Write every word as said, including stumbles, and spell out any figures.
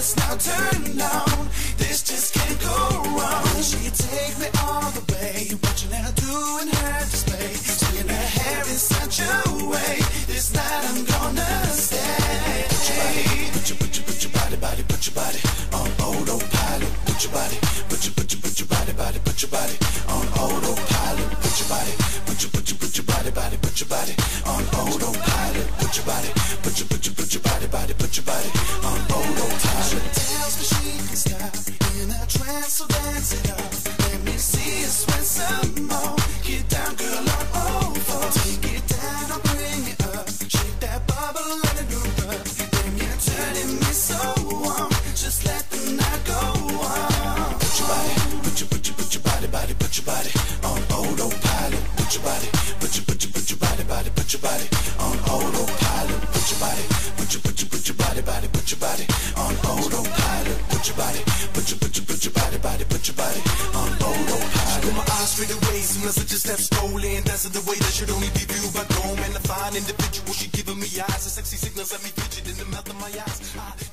lights now turned on. This just can't go wrong. She take me all the way, watching her doing her display, swinging her hair in such a way. This night I'm gonna stay. Put your body, put your, put your, put your body, body, put your body on autopilot. Put your body, put your, put your, put your body, body, put your body on autopilot. Put your body, put your, put your, put your body, body, put your body on autopilot. Put your body, put your, put your, put your body, body, put your body on autopilot. She tells me she can stop in a trance, so dance it up. Let me see you sweat some more. Get down, girl, on all fours. Take it down, I'll bring it up. Shake that bubble, let it move up. Then you're turning me so on. Just let the night go on. Put your body, put your, put your, put your body, body, put your body on autopilot. Put your body, put your, put your, put your body, body, put your body on autopilot. Put your body, put your, put your, put your body, body, put your body on autopilot. Put your body, put your, put your, put your body, body, put your body on autopilot. Put my eyes straight away, soon as I just step strolling, dancing the way that should only be viewed by grown men. A fine individual, she giving me eyes, a sexy signals let me fidget in the mouth of my eyes. I